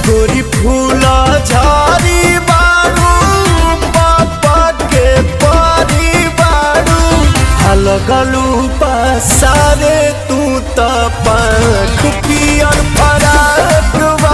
गोरी फूला झारी बारू पापा के पारी बारू लगलू पसारे तू त पंख पियर